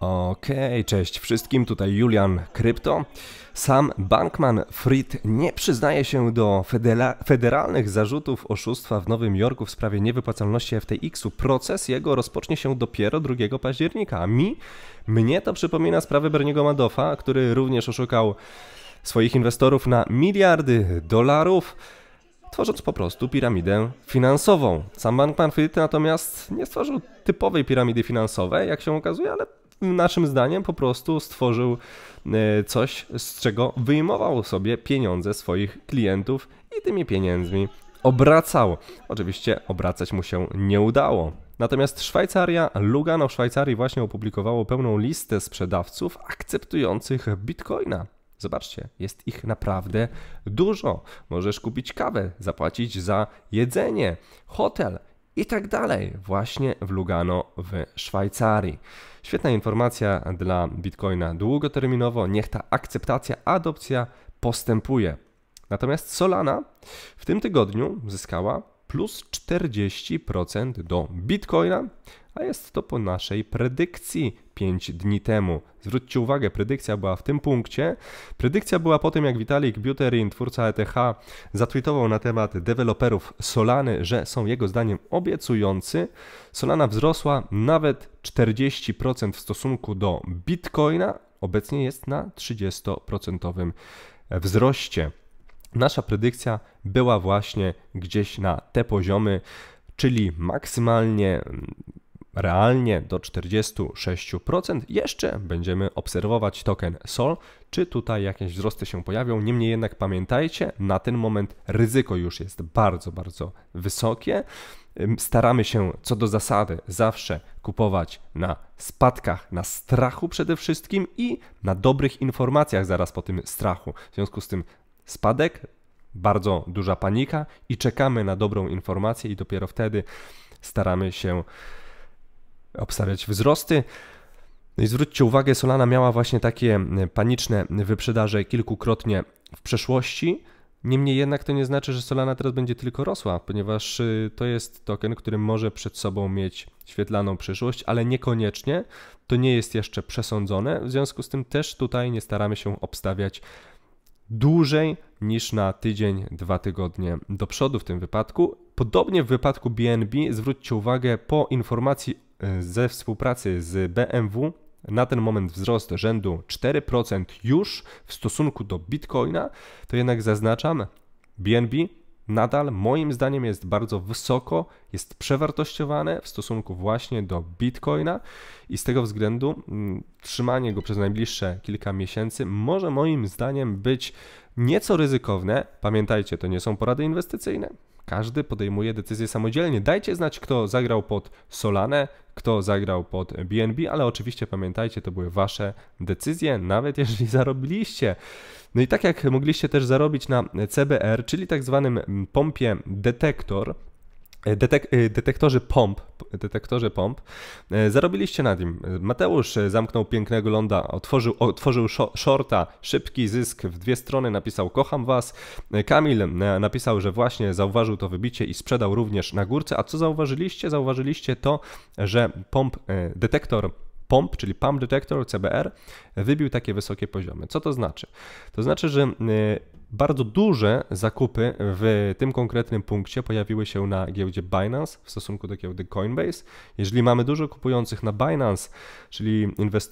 Okej, cześć wszystkim, tutaj Julian Krypto. Sam Bankman-Fried nie przyznaje się do federalnych zarzutów oszustwa w Nowym Jorku w sprawie niewypłacalności FTX-u. Proces jego rozpocznie się dopiero 2 października, a mnie to przypomina sprawę Berniego Madoffa, który również oszukał swoich inwestorów na miliardy dolarów, tworząc po prostu piramidę finansową. Sam Bankman-Fried natomiast nie stworzył typowej piramidy finansowej, jak się okazuje, ale naszym zdaniem po prostu stworzył coś, z czego wyjmował sobie pieniądze swoich klientów i tymi pieniędzmi obracał. Oczywiście obracać mu się nie udało. Natomiast Szwajcaria, Lugano w Szwajcarii właśnie opublikowało pełną listę sprzedawców akceptujących Bitcoina. Zobaczcie, jest ich naprawdę dużo. Możesz kupić kawę, zapłacić za jedzenie, hotel i tak dalej, właśnie w Lugano w Szwajcarii. Świetna informacja dla Bitcoina długoterminowo, niech ta akceptacja, adopcja postępuje. Natomiast Solana w tym tygodniu zyskała plus 40% do Bitcoina, a jest to po naszej predykcji 5 dni temu. Zwróćcie uwagę, predykcja była w tym punkcie. Predykcja była po tym, jak Vitalik Buterin, twórca ETH, zatweetował na temat deweloperów Solany, że są jego zdaniem obiecujący. Solana wzrosła nawet 40% w stosunku do Bitcoina. Obecnie jest na 30% wzroście. Nasza predykcja była właśnie gdzieś na te poziomy, czyli maksymalnie realnie do 46%. Jeszcze będziemy obserwować token SOL, czy tutaj jakieś wzrosty się pojawią. Niemniej jednak pamiętajcie, na ten moment ryzyko już jest bardzo, bardzo wysokie. Staramy się co do zasady zawsze kupować na spadkach, na strachu przede wszystkim i na dobrych informacjach zaraz po tym strachu. W związku z tym spadek, bardzo duża panika i czekamy na dobrą informację i dopiero wtedy staramy się obstawiać wzrosty. No i zwróćcie uwagę, Solana miała właśnie takie paniczne wyprzedaże kilkukrotnie w przeszłości. Niemniej jednak to nie znaczy, że Solana teraz będzie tylko rosła, ponieważ to jest token, który może przed sobą mieć świetlaną przyszłość, ale niekoniecznie. To nie jest jeszcze przesądzone. W związku z tym też tutaj nie staramy się obstawiać dłużej niż na tydzień, 2 tygodnie do przodu w tym wypadku. Podobnie w wypadku BNB, zwróćcie uwagę, po informacji ze współpracy z BMW, na ten moment wzrost rzędu 4% już w stosunku do Bitcoina, to jednak zaznaczam, BNB nadal moim zdaniem jest bardzo wysoko, jest przewartościowane w stosunku właśnie do Bitcoina i z tego względu trzymanie go przez najbliższe kilka miesięcy może moim zdaniem być nieco ryzykowne. Pamiętajcie, to nie są porady inwestycyjne. Każdy podejmuje decyzję samodzielnie. Dajcie znać, kto zagrał pod Solanę, kto zagrał pod BNB, ale oczywiście pamiętajcie, to były wasze decyzje, nawet jeżeli zarobiliście. No i tak jak mogliście też zarobić na CBR, czyli tak zwanym pompie detektorze pomp, zarobiliście na tym. Mateusz zamknął pięknego londa, otworzył shorta, szybki zysk w 2 strony, napisał kocham was. Kamil napisał, że właśnie zauważył to wybicie i sprzedał również na górce. A co zauważyliście? Zauważyliście to, że detektor POMP, czyli Pump Detector, CBR, wybił takie wysokie poziomy. Co to znaczy? To znaczy, że bardzo duże zakupy w tym konkretnym punkcie pojawiły się na giełdzie Binance w stosunku do giełdy Coinbase. Jeżeli mamy dużo kupujących na Binance, czyli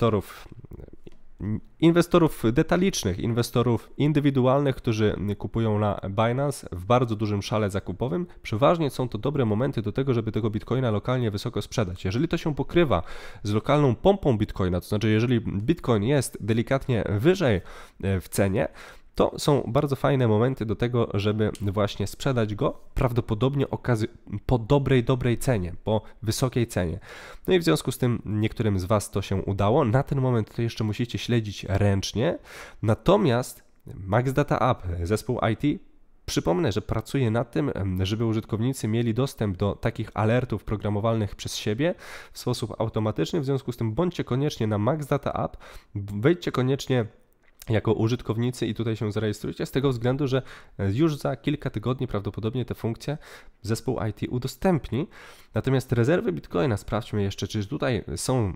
inwestorów detalicznych, inwestorów indywidualnych, którzy kupują na Binance w bardzo dużym szale zakupowym, przeważnie są to dobre momenty do tego, żeby tego Bitcoina lokalnie wysoko sprzedać. Jeżeli to się pokrywa z lokalną pompą Bitcoina, to znaczy jeżeli Bitcoin jest delikatnie wyżej w cenie, to są bardzo fajne momenty do tego, żeby właśnie sprzedać go prawdopodobnie po dobrej cenie, po wysokiej cenie. No i w związku z tym niektórym z was to się udało. Na ten moment to jeszcze musicie śledzić ręcznie. Natomiast Max Data App, zespół IT, przypomnę, że pracuje nad tym, żeby użytkownicy mieli dostęp do takich alertów programowalnych przez siebie w sposób automatyczny. W związku z tym bądźcie koniecznie na Max Data App, wejdźcie koniecznie jako użytkownicy i tutaj się zarejestrujcie z tego względu, że już za kilka tygodni prawdopodobnie te funkcje zespół IT udostępni. Natomiast rezerwy Bitcoina, sprawdźmy jeszcze, czy tutaj są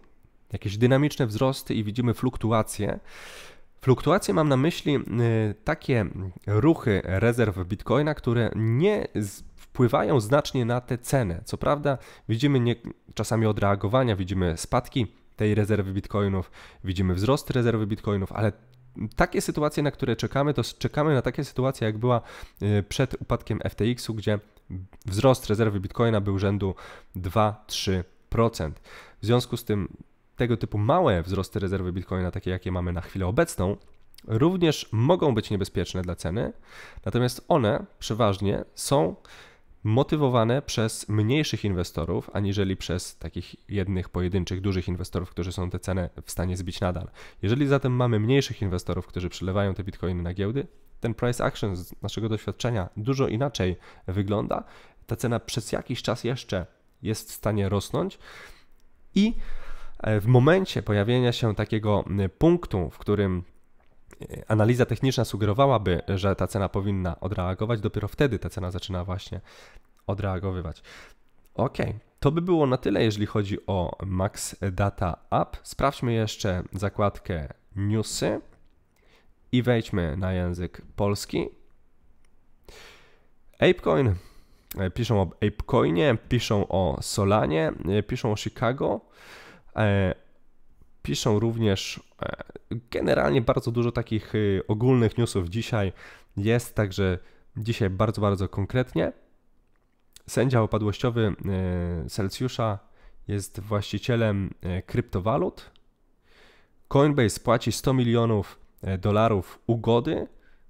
jakieś dynamiczne wzrosty i widzimy fluktuacje. Fluktuacje mam na myśli takie ruchy rezerw Bitcoina, które nie wpływają znacznie na tę cenę. Co prawda widzimy czasami odreagowania, widzimy spadki tej rezerwy Bitcoinów, widzimy wzrosty rezerwy Bitcoinów, ale takie sytuacje, na które czekamy, to czekamy na takie sytuacje, jak była przed upadkiem FTX-u, gdzie wzrost rezerwy Bitcoina był rzędu 2-3%. W związku z tym tego typu małe wzrosty rezerwy Bitcoina, takie jakie mamy na chwilę obecną, również mogą być niebezpieczne dla ceny, natomiast one przeważnie są motywowane przez mniejszych inwestorów, aniżeli przez takich jednych, pojedynczych, dużych inwestorów, którzy są tę cenę w stanie zbić nadal. Jeżeli zatem mamy mniejszych inwestorów, którzy przelewają te bitcoiny na giełdy, ten price action z naszego doświadczenia dużo inaczej wygląda. Ta cena przez jakiś czas jeszcze jest w stanie rosnąć i w momencie pojawienia się takiego punktu, w którym analiza techniczna sugerowałaby, że ta cena powinna odreagować, dopiero wtedy ta cena zaczyna właśnie odreagowywać. Ok, to by było na tyle, jeżeli chodzi o Max Data App. Sprawdźmy jeszcze zakładkę Newsy i wejdźmy na język polski. ApeCoin, piszą o ApeCoinie, piszą o Solanie, piszą o Chicago, piszą również generalnie bardzo dużo takich ogólnych newsów dzisiaj jest, także dzisiaj bardzo konkretnie. Sędzia upadłościowy Celsiusza jest właścicielem kryptowalut. Coinbase płaci $100 milionów ugody.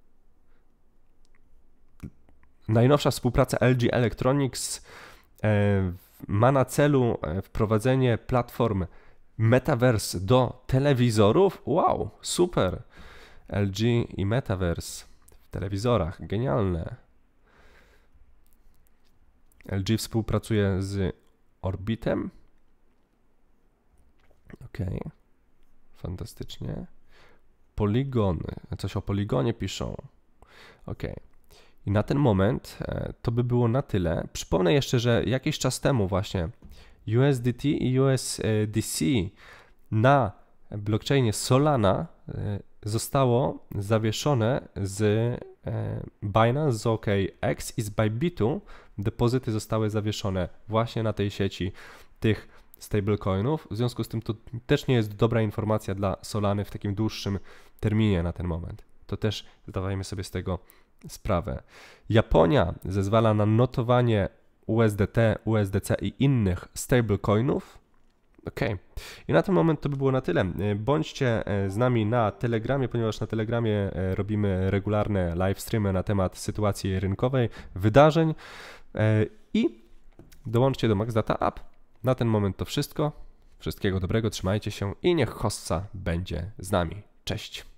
Najnowsza współpraca LG Electronics ma na celu wprowadzenie platform Metaverse do telewizorów. Wow, super. LG i Metaverse w telewizorach, genialne. LG współpracuje z Orbitem. Ok, fantastycznie. Polygon, coś o Polygonie piszą. Ok. I na ten moment to by było na tyle. Przypomnę jeszcze, że jakiś czas temu właśnie USDT i USDC na blockchainie Solana zostało zawieszone z Binance, z OKX i z Bybitu. Depozyty zostały zawieszone właśnie na tej sieci tych stablecoinów. W związku z tym to też nie jest dobra informacja dla Solany w takim dłuższym terminie na ten moment. To też zdawajmy sobie z tego sprawę. Japonia zezwala na notowanie USDT, USDC i innych stablecoinów. Ok. I na ten moment to by było na tyle. Bądźcie z nami na Telegramie, ponieważ na Telegramie robimy regularne live streamy na temat sytuacji rynkowej, wydarzeń i dołączcie do Max Data App. Na ten moment to wszystko. Wszystkiego dobrego, trzymajcie się i niech hossa będzie z nami. Cześć.